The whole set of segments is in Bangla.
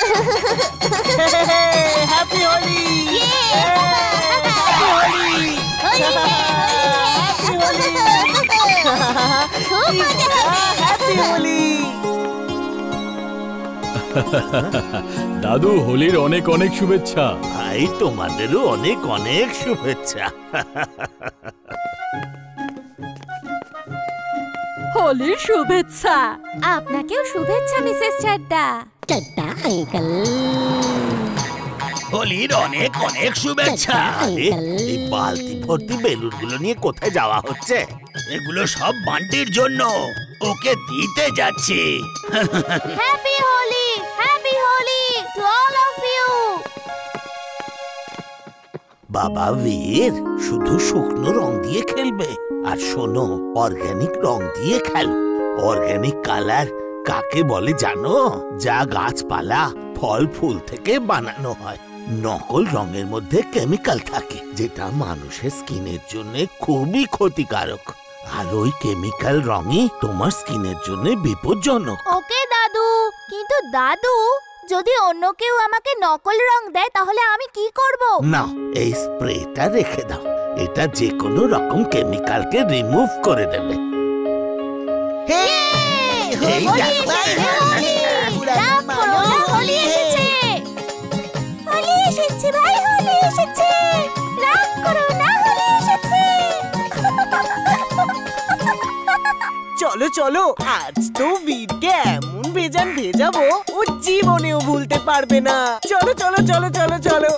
Happy Holi! Happy Holi! Happy Holi! দাদু, হোলির অনেক অনেক শুভেচ্ছা। ভাই, তোমাদেরও অনেক অনেক শুভেচ্ছা। হোলির শুভেচ্ছা। আপনাকেও শুভেচ্ছা মিসেস চাড্ডা। চাড্ডা আঙ্কেল, হোলির অনেক অনেক শুভেচ্ছা। এই বালতি ভর্তি বেলুন গুলো নিয়ে কোথায় যাওয়া হচ্ছে? এগুলো সব বান্টির জন্য, ওকে দিতে যাচ্ছি। Happy Holi! Happy Holi to all of you. বাবা বীর শুধু শুকনো রং দিয়ে খেলবে, আর শোনো, অর্গানিক রং দিয়ে খেলো। অর্গানিক কালার কাকে বলে জানো? যা গাছপালা ফল ফুল থেকে বানানো হয়। নকল রঙের মধ্যে কেমিক্যাল থাকে, যেটা মানুষের স্কিনের জন্য খুবই ক্ষতিকারক। আর ওই কেমিক্যাল রঙই তোমার স্কিনের জন্য বিপজ্জনক। ওকে দাদু, কিন্তু দাদু, যদি অন্য কেউ আমাকে নকল রং দেয় তাহলে আমি কি করব? না, এই স্প্রেটা রেখে দাও। এটা যে কোনো রকম কেমিক্যালকে রিমুভ করে দেবে। চলো চলো, আজ তো বীরকে এমন ভেজান ভেজাবো ও জীবনেও ভুলতে পারবে না। চলো চলো চলো চলো চলো।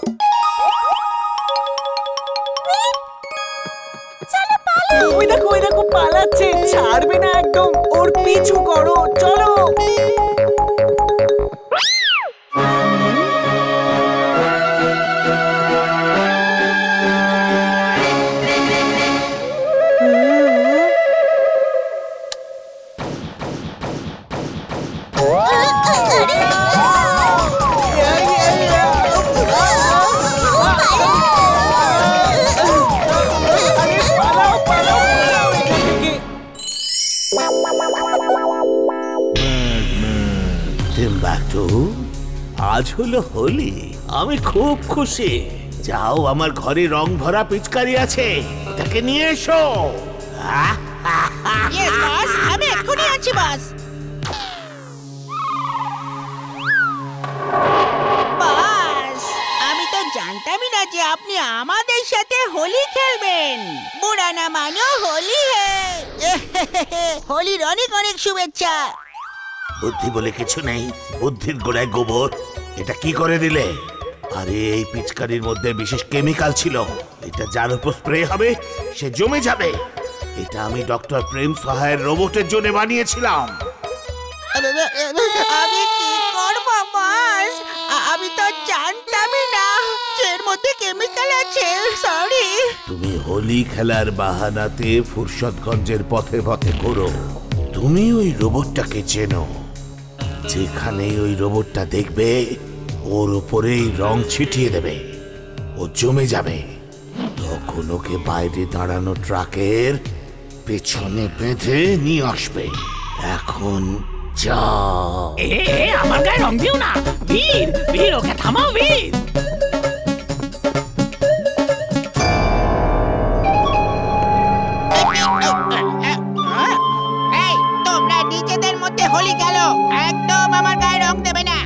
ওই দেখো পালাচ্ছে, ছাড়বে না একদম। ওর পিছু করো, চলো। আজ হলো হোলি, আমি খুব খুশি। যাও, আমার ঘরে রং ভরা পিচকারি আছে, ওটাকে নিয়ে এসো। আমি এক্ষুনি আছি বস। বস, আমি তো জানতামই না যে আপনি আমাদের সাথে হোলি খেলবেন। বুড়া না মানো হোলি হে। হোলির অনেক অনেক শুভেচ্ছা। বুদ্ধি বলে কিছু নেই, বুদ্ধির গোড়ায় গোবর। এটা কি করে দিলে? আরে, এই পিচকারির মধ্যে বিশেষ কেমিক্যাল ছিল। এটা যার উপর স্প্রে হবে সে জমে যাবে। এটা আমি ডক্টর প্রেম সহায়ের রোবটের জন্য বানিয়েছিলাম। আমি কি করব বস? আমি তো জানতামই না যে এর মধ্যে কেমিক্যাল আছে। সরি। তুমি হোলি খেলার বাহানাতে ফুরসতগঞ্জের পথে পথে ঘোরো। তুমি ওই রোবটটাকে চেনো। যেখানে ওই রোবটটা দেখবে, ওর উপরেই রং ছিটিয়ে দেবে, ও জমে যাবে। তখন ওকে বাইরে দাঁড়ানো ট্রাকের পেছনে বেঁধে নিয়ে আসবে। এখন যাও। আমার গায়ে রং দিও না। বীর, বীর, ওকে থামাও বীর। এই, তোমরা নিজেদের মধ্যে হোলি খেলো, একদম আমার গায়ে রং দেবে না।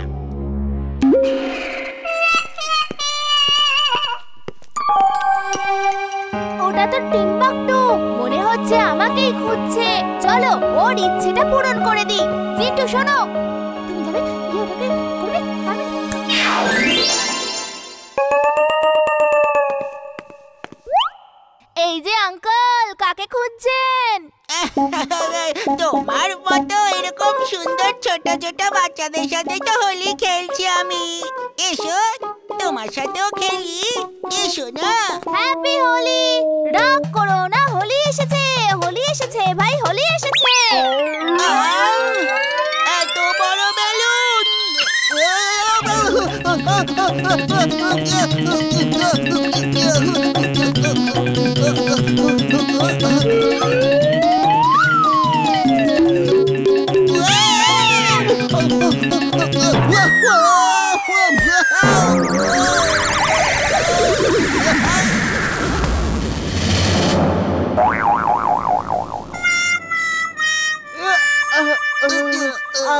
ওটা তো টিম্বাকটু, মনে হচ্ছে আমাকেই খুঁজছে। চলো, ওর ইচ্ছেটা পূরণ করে দিই। জিন্টু শোনো, তুমি যাবে ওটাকে করবে। এই যে আঙ্কেল, কাকে খুঁজছেন? তোমার মতো এরকম সুন্দর ছোট ছোট বাচ্চাদের সাথে তো হোলি খেলছি আমি। এসো, তোমার সাথেও খেলি। এসো না। হ্যাপি হোলি! রাগ করো না, হোলি এসেছে, হোলি এসেছে ভাই, হোলি এসেছে। এত বড় বেলুন!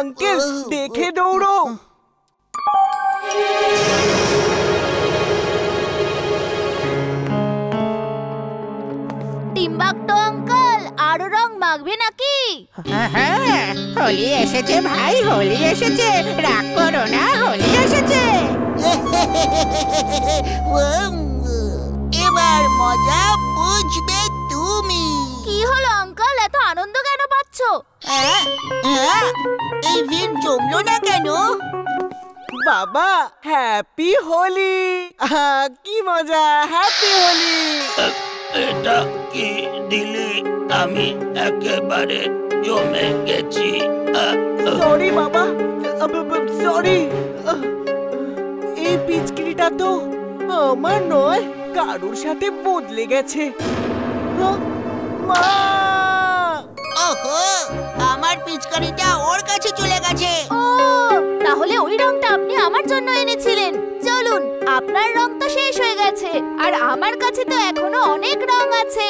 আঙ্কেল দেখে দৌড়ো। টিম্বাকটো আঙ্কেল আরো রং মাখবে নাকি? হ্যাঁ, হোলি এসেছে ভাই, হোলি এসেছে, রাগ করো না, হোলি এসেছে। এবার মজা বুঝবে তুমি। কি হলো আঙ্কেল, এত আনন্দ কেন পাচ্ছ? এই ভিড় জমলো না কেন? বাবা হ্যাপি হোলি। কি মজা, হ্যাপি হোলি। এটা কি দিলি? আমি একেবারে জমে গেছি। সরি বাবা, সরি। এই পিচকিরিটা তো আমার নয়, কারোর সাথে বদলে গেছে। মা! ওহো, আমার পিচকারিটা ওর কাছে চলে গেছে। ও, তাহলে ওই রংটা আপনি আমার জন্য এনেছিলেন। চলুন, আপনার রং তো শেষ হয়ে গেছে, আর আমার কাছে তো এখনো অনেক রং আছে।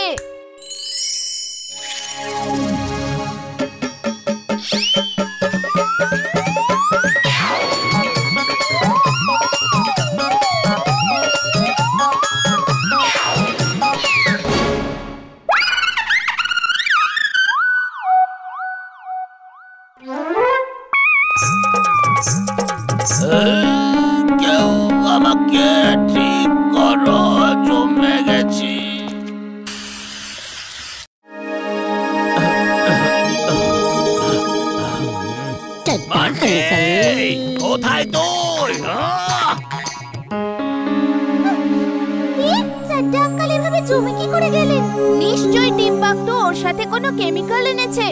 কেউ আমাকে ঠিক করো, জমে গেছি। কোথায় তুই? সাড্ডা আঙ্কেল এভাবে জমে কি করে গেলেন? নিশ্চয়ই টিম্বাকটো ওর সাথে কোনো কেমিক্যাল এনেছে।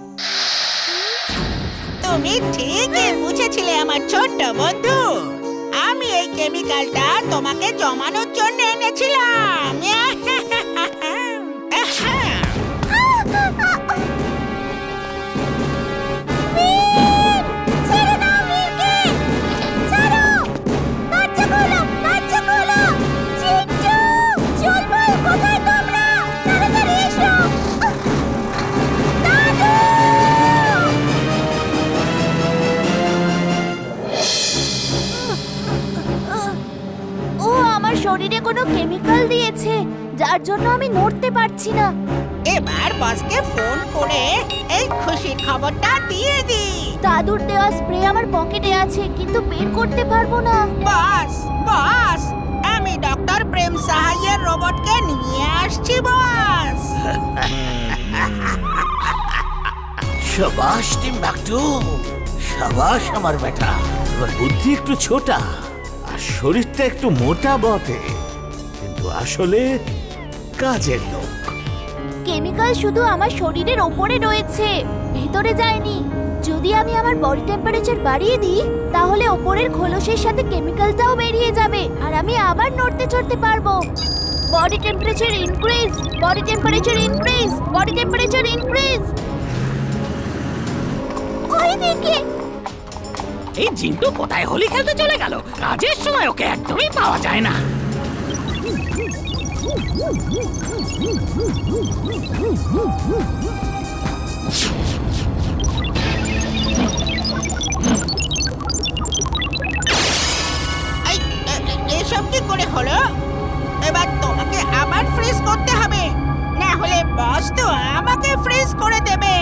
তুমি ঠিকই বুঝেছিলে আমার ছোট্ট বন্ধু। আমি এই কেমিক্যালটা তোমাকে জমানোর জন্য এনেছিলাম। শরীরে কোনো কেমিক্যাল দিয়েছে, যার জন্য আমি নড়তে পারছি না। এবার বসকে ফোন করে এই খুশির খবরটা দিয়ে দি। দাদুর দেওয়া স্প্রে আমার পকেটে আছে, কিন্তু বের করতে পারবো না। বস, বস, আমি ডক্টর প্রেম সাহাইয়ের রোবটকে নিয়ে আসছি বস। শাবাশ টিম্বাকটু, শাবাশ আমার বেটা। এবার বুদ্ধি একটু ছোটা আর শরীরটা একটু মোটা বটে, কিন্তু আসলে কাজের লোক। কেমিক্যাল শুধু আমার শরীরের ওপরে রয়েছে, ভেতরে যায়নি। যদি আমি আমার বডি টেম্পারেচার বাড়িয়ে দিই, তাহলে ওপরের খোলসের সাথে কেমিক্যালটাও বেরিয়ে যাবে, আর আমি আবার নড়তে চড়তে পারবো। Body temperature increase, body temperature increase, body temperature increase. ওই দেখে এই জিন্টু কোথায় হোলি খেলতে চলে গেল? কাজের সময় ওকে একদমই পাওয়া যায় না। এসব কি করে হলো? এবার তোমাকে আবার ফ্রিজ করতে হবে, না হলে বস তো আমাকে ফ্রিজ করে দেবে।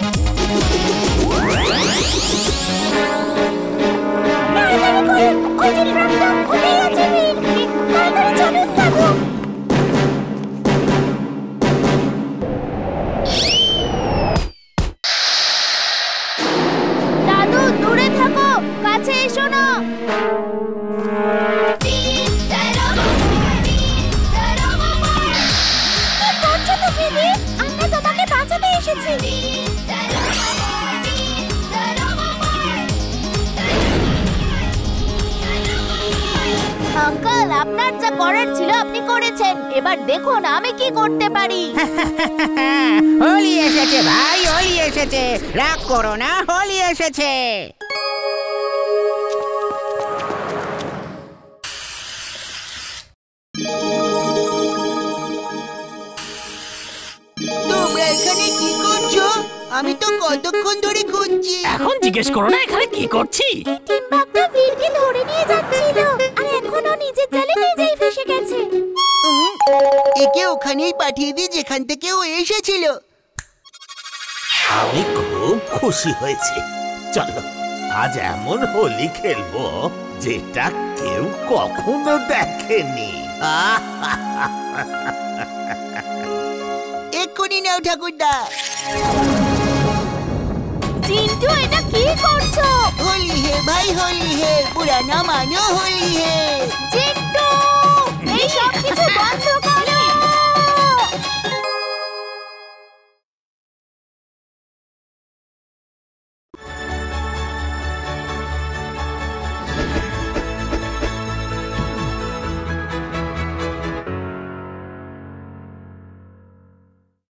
ওই আপনার যা করার ছিল আপনি করেছেন, এবার দেখুন আমি কি করতে পারি। হোলি এসেছে ভাই, হোলি এসেছে, রাগ করো না, হোলি এসেছে। তোমরা এখানে কি করছো? আমি তো কতক্ষণ ধরে খুঁজছি। এখন জিজ্ঞেস করো না এখানে কি করছি। টিম্বাকটা বীরকে ধরে নিয়ে যাচ্ছিল আর এখনো নিজের জালে নিজেই ফেসে গেছে। একে ওখানেই পাঠিয়ে দিই যেখান থেকে ও এসেছিল। আমি খুব খুশি হয়েছি। চলো আজ এমন হোলি খেলবো যেটা কেউ কখনো দেখেনি। এক্ষুনি নাও ঠাকুরদা। চিন্টু এটা কি করছো? হোলি হে ভাই, হোলি হে, পুরানা মানো হোলি হে। চিন্টু এই সব কিছু বন্ধ